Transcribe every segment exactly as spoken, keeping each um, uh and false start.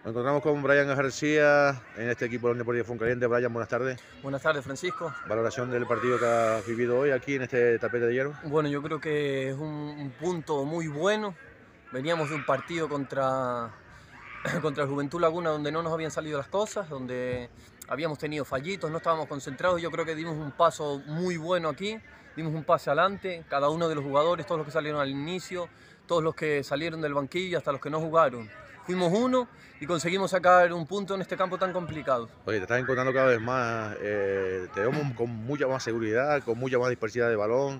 Nos encontramos con Brian García en este equipo de la Unión Deportiva Fuencaliente. Brian, buenas tardes. Buenas tardes, Francisco. Valoración del partido que has vivido hoy aquí en este tapete de hierro. Bueno, yo creo que es un, un punto muy bueno. Veníamos de un partido contra, contra el Juventud Laguna donde no nos habían salido las cosas, donde habíamos tenido fallitos, no estábamos concentrados. Yo creo que dimos un paso muy bueno aquí, dimos un pase adelante, cada uno de los jugadores, todos los que salieron al inicio, todos los que salieron del banquillo, hasta los que no jugaron. Fuimos uno y conseguimos sacar un punto en este campo tan complicado. Oye, te estás encontrando cada vez más, eh, te vemos con mucha más seguridad, con mucha más dispersidad de balón.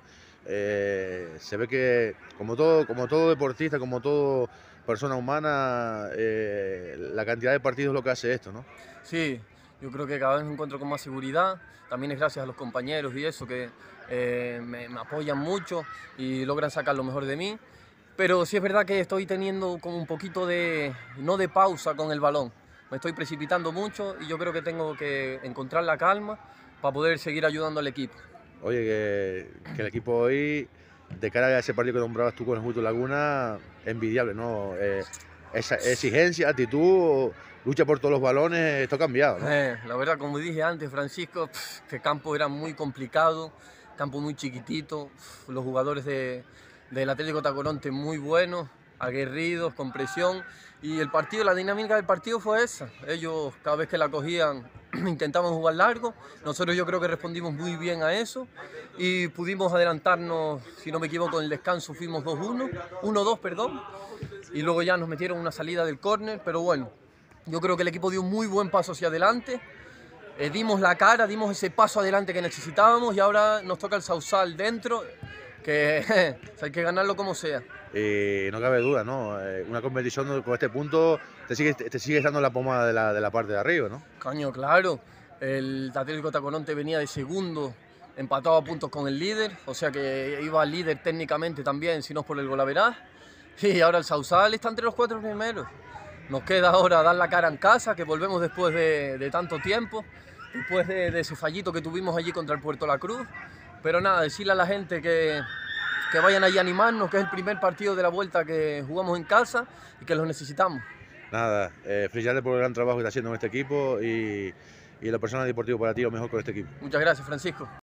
Eh, se ve que, como todo, como todo deportista, como todo persona humana, eh, la cantidad de partidos es lo que hace esto, ¿no? Sí, yo creo que cada vez me encuentro con más seguridad. También es gracias a los compañeros y eso que eh, me, me apoyan mucho y logran sacar lo mejor de mí. Pero sí es verdad que estoy teniendo como un poquito de, no de pausa con el balón. Me estoy precipitando mucho y yo creo que tengo que encontrar la calma para poder seguir ayudando al equipo. Oye, que, que el equipo hoy, de cara a ese partido que nombrabas tú con el Juventud Laguna, envidiable, ¿no? Eh, esa exigencia, actitud, lucha por todos los balones, esto ha cambiado, ¿no? Eh, la verdad, como dije antes, Francisco, este campo era muy complicado, campo muy chiquitito, los jugadores de, del Atlético Tacoronte muy buenos, aguerridos, con presión, y el partido, la dinámica del partido fue esa. Ellos cada vez que la cogían intentaban jugar largo, nosotros yo creo que respondimos muy bien a eso y pudimos adelantarnos, si no me equivoco, en el descanso fuimos dos uno, uno dos, perdón, y luego ya nos metieron una salida del córner, pero bueno, yo creo que el equipo dio un muy buen paso hacia adelante, eh, dimos la cara, dimos ese paso adelante que necesitábamos y ahora nos toca el Sausal dentro, que hay que ganarlo como sea. Y no cabe duda, ¿no? Eh, una competición con este punto te sigue, te sigue dando la pomada de la, de la parte de arriba, ¿no? Caño, claro. El Atlético Tacoronte venía de segundo, empatado a puntos con el líder, o sea que iba líder técnicamente también, si no es por el golaveraz. Y ahora el Sausal está entre los cuatro primeros. Nos queda ahora dar la cara en casa, que volvemos después de, de tanto tiempo, después de, de ese fallito que tuvimos allí contra el Puerto La Cruz. Pero nada, decirle a la gente que, que vayan allí a animarnos, que es el primer partido de la vuelta que jugamos en casa y que los necesitamos. Nada, eh, felicitarte por el gran trabajo que está haciendo en este equipo y, y en lo personal deportivo para ti lo mejor con este equipo. Muchas gracias, Francisco.